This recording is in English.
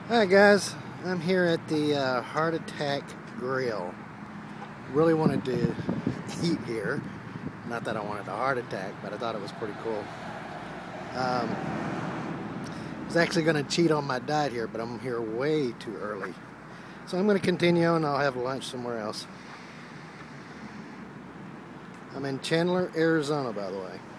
Hi guys, I'm here at the Heart Attack Grill. Really wanted to eat here. Not that I wanted a heart attack, but I thought it was pretty cool. I was actually going to cheat on my diet here, but I'm here way too early. So I'm going to continue and I'll have lunch somewhere else. I'm in Chandler, Arizona, by the way.